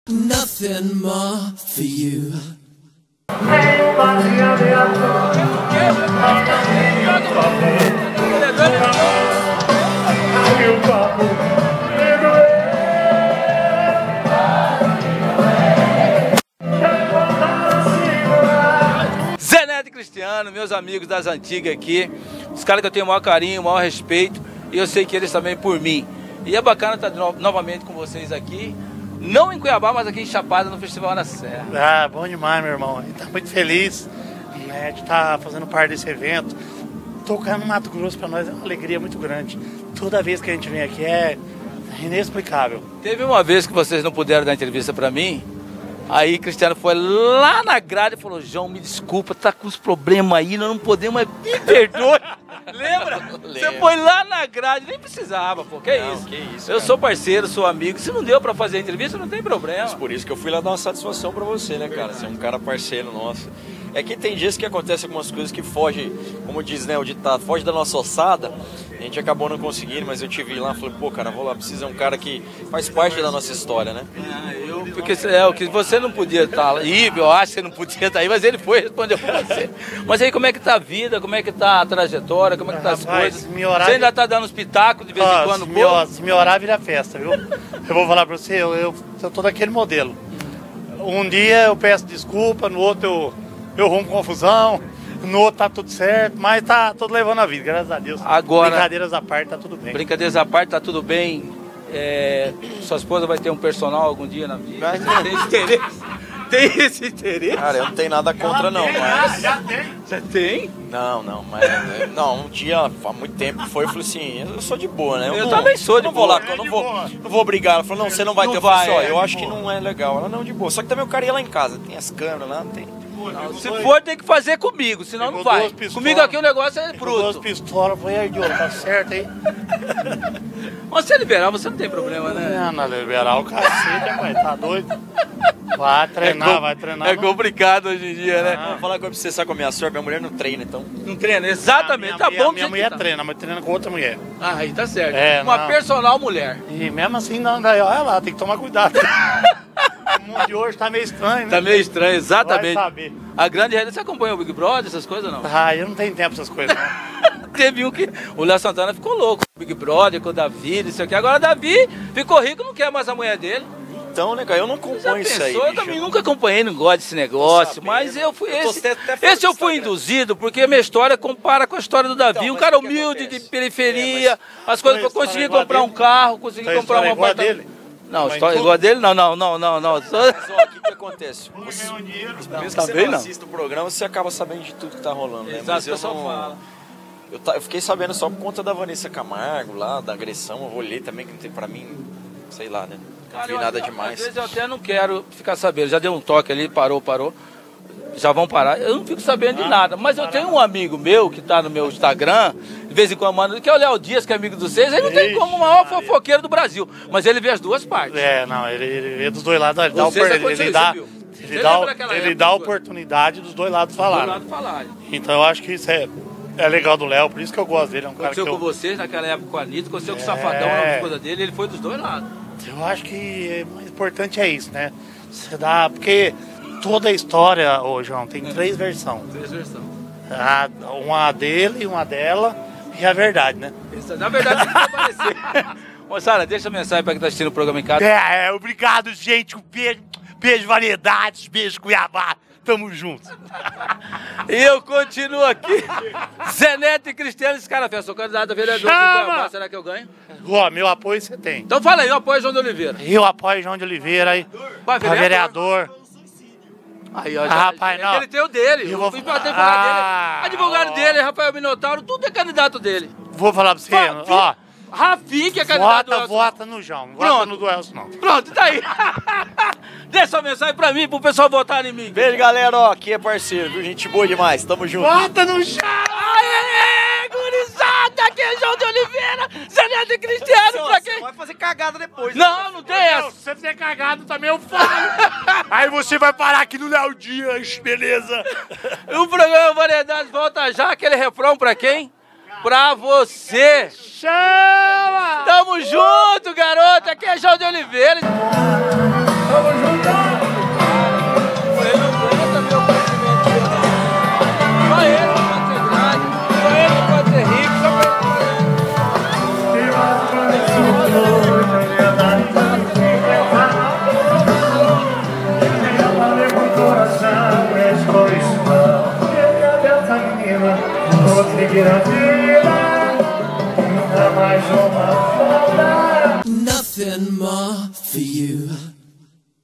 Nothing more for you. Zé Neto e Cristiano, meus amigos das antigas aqui, os caras que eu tenho o maior carinho, o maior respeito, e eu sei que eles também por mim. E é bacana estar novamente com vocês aqui, não em Cuiabá, mas aqui em Chapada, no Festival na Serra. Ah, bom demais, meu irmão. A gente tá muito feliz, né, de estar fazendo parte desse evento. Tocar no Mato Grosso para nós é uma alegria muito grande. Toda vez que a gente vem aqui é inexplicável. Teve uma vez que vocês não puderam dar entrevista para mim, aí Cristiano foi lá na grade e falou: João, me desculpa, tá com os problemas aí, nós não podemos, mas me perdoe. Lembra? Você foi lá na grade, nem precisava, pô, que Não, isso? que isso, eu cara. sou parceiro, sou amigo, se não deu pra fazer a entrevista, não tem problema. Mas por isso que eu fui lá dar uma satisfação pra você, né, cara? Você é um cara parceiro nosso. É que tem dias que acontecem algumas coisas que fogem, como diz, né, o ditado, foge da nossa ossada. A gente acabou não conseguindo, mas eu te vi lá e falei, pô, cara, vou lá, precisa um cara que faz parte da nossa história, né? Porque o que você não podia estar aí, eu acho que você não podia estar aí, mas ele foi e respondeu pra você. Mas aí como é que tá a vida, como é que tá a trajetória, como é que tá as Rapaz, coisas? me orar- Você ainda tá dando uns pitacos de vez em quando? Se me orar, vira festa, viu? Eu vou falar pra você, eu tô daquele modelo. Um dia eu peço desculpa, no outro eu arrumo confusão, no outro tá tudo certo, mas tá tudo levando a vida, graças a Deus. Agora- Brincadeiras à parte, tá tudo bem. Brincadeiras à parte, tá tudo bem. Sua esposa vai ter um personal algum dia na vida? Tem esse interesse? Tem esse interesse? Cara, eu não tenho nada contra, não, mas... Já tem. Você tem? Não, mas... Não, um dia, há muito tempo, foi, eu falei assim, eu sou de boa, né? Eu também sou de não vou boa. lá, eu não vou brigar. Ela falou, não, você não vai Não ter. Eu falei assim, vai, ó, é, eu de acho que boa. não é legal. Ela, não, de boa. Só que também o cara ia lá em casa, tem as câmeras lá, tem... Se for, tem que fazer comigo, senão não Pegou vai. duas pistolas. Comigo aqui o negócio é Pegou duas bruto. pistolas, foi aí de ouro, tá certo aí? Mas se é liberal, você não tem problema, né? Não, na liberal o cacete, rapaz, tá doido? Vai treinar, vai treinar. É complicado hoje em dia, né? Vou falar com você, sabe com a minha sorte, minha mulher não treina, então... Não treina, exatamente. Tá bom Minha que você mulher tá. treina, mas treina com outra mulher. Ah, aí tá certo. É, Uma não. personal mulher. E mesmo assim, não, daí, olha lá, tem que tomar cuidado. O mundo de hoje tá meio estranho, né? Tá meio estranho, exatamente. Vai saber. A grande realidade, você acompanha o Big Brother, essas coisas não? Ah, eu não tenho tempo pra essas coisas, não. Teve um que o Léo Santana ficou louco com o Big Brother, com o Davi, isso aqui. Agora o Davi ficou rico, não quer mais a mulher dele. Então, né, cara, eu não Já acompanho isso aí, pensou? Eu bicho. também nunca acompanhei, não gosto desse negócio, sabendo. mas eu fui Eu tô esse. até fora Esse eu do fui Instagram. induzido, porque a minha história compara com a história do Davi. Então, Um mas cara o que humilde, acontece? de periferia, É, as coisas, Então, eu consegui história igual a comprar um dele? carro, consegui Então, comprar um história igual a apartamento. dele? Não, Mas história tudo- igual a dele? Não. Só... Mas, ó, o que que acontece? Você, mesmo que você também não não. assista o programa, você acaba sabendo de tudo que tá rolando, né? Exato, Mas o eu pessoal não... fala. Eu fiquei sabendo só por conta da Vanessa Camargo lá, da agressão, eu vou ler também, que não tem pra mim, sei lá, né? Não Cara, vi eu nada às demais. vezes eu até não quero ficar sabendo. Já deu um toque ali, parou. Já vão parar. Eu não fico sabendo de nada. Mas eu tenho um amigo meu que tá no meu Instagram, de vez em quando manda, que é o Léo Dias, que é amigo de vocês. Ele não tem Ixi, como o maior Maria. fofoqueiro do Brasil. Mas ele vê as duas partes. É, não, ele vê dos dois lados, ele dá, Vocês ele aconteceu isso, dá, viu? ele Você dá, lembra daquela ele época dá a do- oportunidade dos dois lados Do falarem. lado falarem. Então eu acho que isso é legal do Léo, por isso que eu gosto dele. É um cara que Aconteceu com eu, vocês naquela época com a Anitta, aconteceu com o Safadão, uma coisa dele, ele foi dos dois lados. eu acho que o mais importante é isso, né? Você dá, porque toda a história, ô João, tem três versões. Três versões. Uma dele, uma dela e a verdade, né? Na verdade, tem que aparecer. Moçada, deixa a mensagem pra quem tá assistindo o programa em casa. Obrigado, gente. Um beijo, beijo variedades, beijo Cuiabá. Tamo junto. E eu continuo aqui. Zé Neto e Cristiano, esse cara fez. Sou candidato a vereador aqui em Chama! Cuiabá. Será que eu ganho? Ó, meu apoio você tem. Então fala aí, eu apoio João de Oliveira. Eu apoio João de Oliveira aí. Vai, Pra vereador. Aí, ó, rapaz, não. Ele tem o dele. Eu Eu vou fui pra falar. advogado Ah, dele. Advogado ó. dele, Rafael Minotauro, tudo é candidato dele. Vou falar pra você, ó. Rafi, que é candidato do Elcio. Vota no João. Não Pronto. vota no do Elcio, não. Pronto, tá aí. Deixa a mensagem pra mim, pro pessoal votar em mim. Beijo, galera, ó, aqui é parceiro, viu? Gente boa demais, tamo junto. Vota no João! Aê, gurizada, aqui é João de Oliveira, Zé Neto e Cristiano, pra quem? vai fazer cagada depois. Não, não tem essa. Se você fizer cagado também, eu falo. Aí você vai parar aqui no Léo Dias, beleza? O programa Variedades volta já, aquele refrão pra quem? Pra você. Chama! Tamo junto, garoto. Aqui é João de Oliveira. Vamos juntar. Ele não aguenta meu conhecimento de só ele não pode ser grande, só ele não pode ser rico, só pra Nothing more for you.